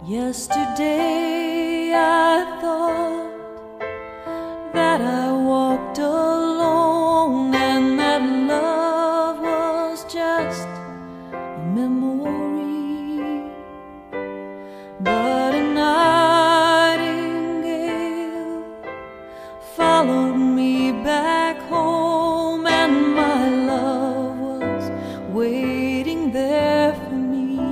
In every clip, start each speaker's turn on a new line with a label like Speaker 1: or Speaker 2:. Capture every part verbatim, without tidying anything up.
Speaker 1: Yesterday I thought that I walked alone and that love was just a memory, but a nightingale followed me back home and my love was waiting there for me.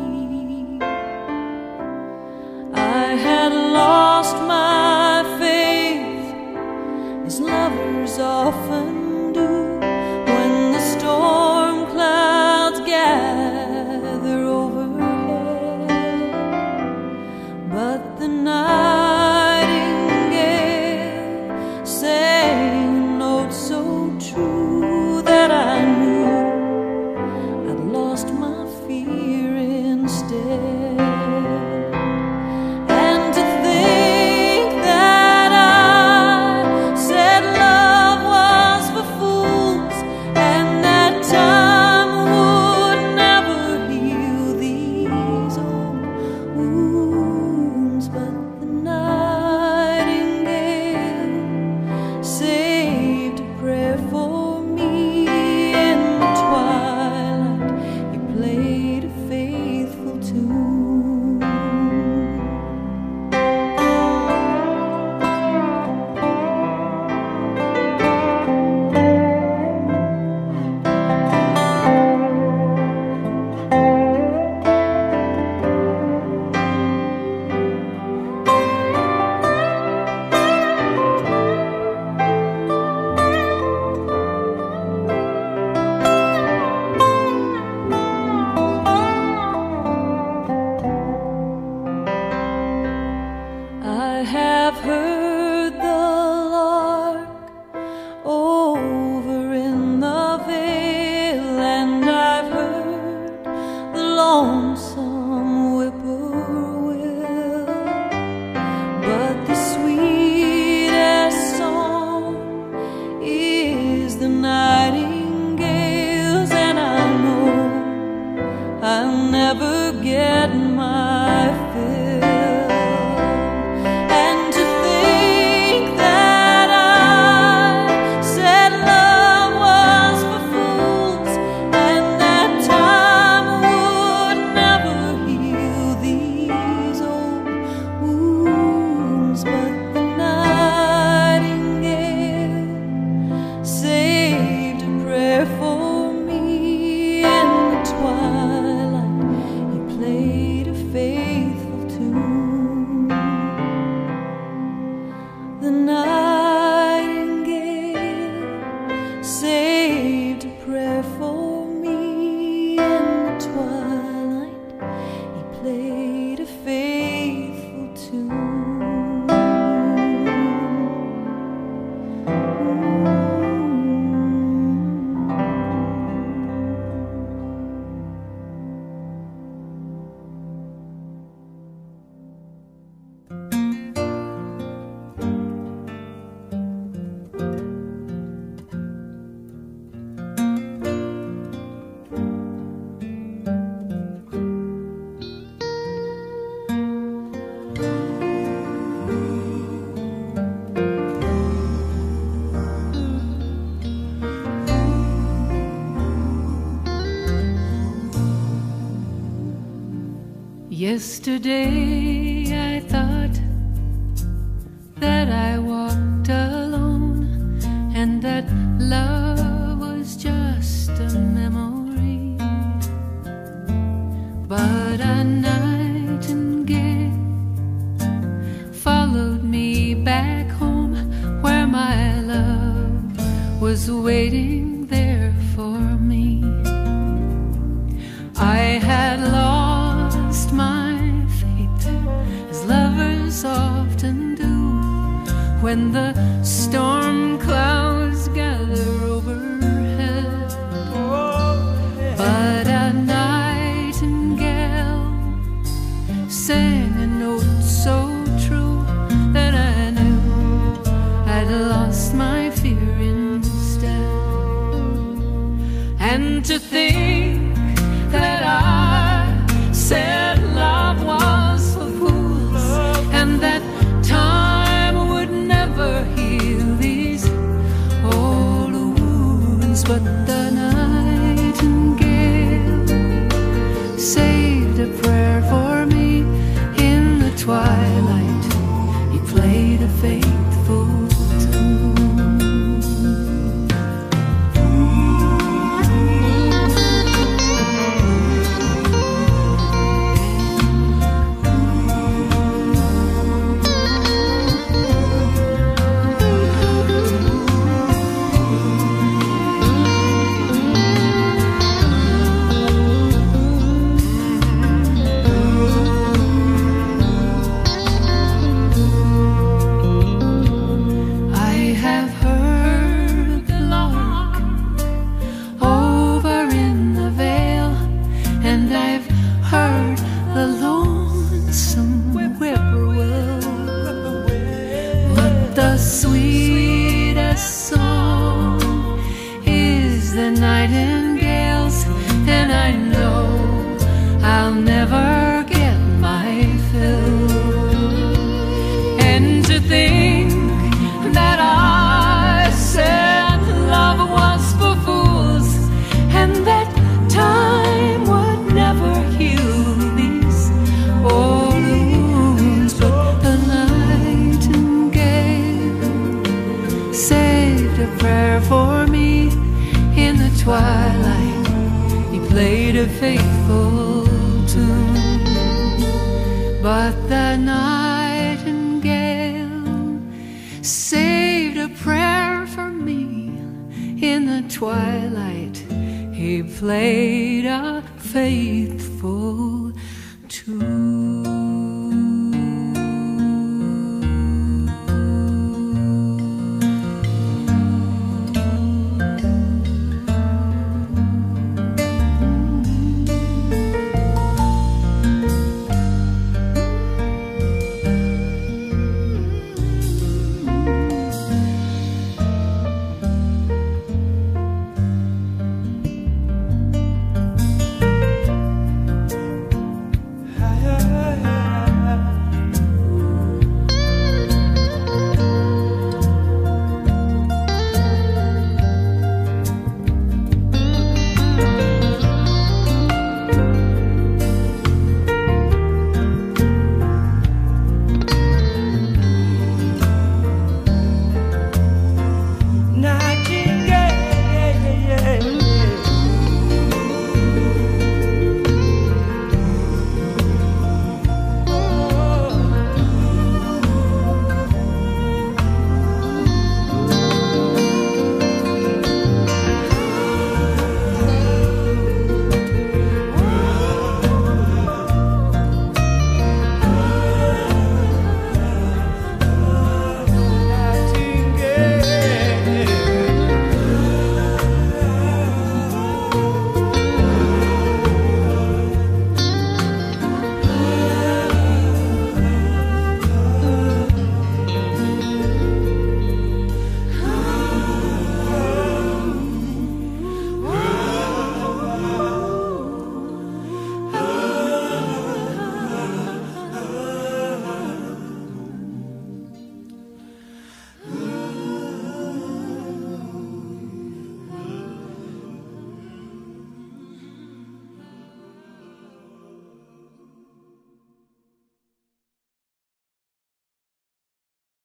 Speaker 1: I had lost my faith, as lovers often do, when the storm clouds gather overhead. But the nightingale sang a note so true that I knew I'd lost my fear instead.
Speaker 2: Yesterday I thought that I walked alone and that love was just a memory, but a nightingale followed me back home where my love was waiting there for me. I had lost my often do when the storm clouds gather overhead, but a nightingale sang a note so true that I knew I'd lost my fear instead. And to think that I said love was for fools But the nightingale saved a prayer for me. In the twilight he played a faithful